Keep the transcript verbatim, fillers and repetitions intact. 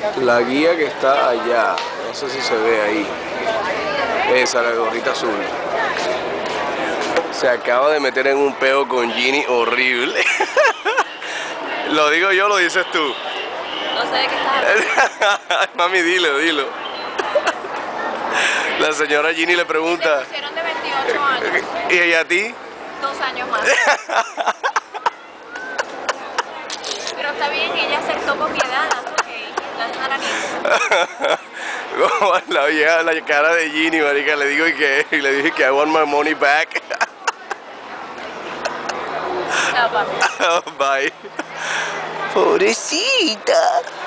La guía que está allá, no sé si se ve ahí. Esa, la gorrita azul. Se acaba de meter en un peo con Ginny horrible. ¿Lo digo yo o lo dices tú? No sé de qué estás hablando. Mami, dilo, dilo. La señora Ginny le pregunta. Me pusieron de veintiocho años. ¿Y ella a ti? Dos años más. Pero está bien, ella aceptó con mi edad. Okay, that's not an issue. La vieja, la cara de Ginny, marica, le digo y que y le dije que I want my money back. No, papi. Bye. Pobrecita.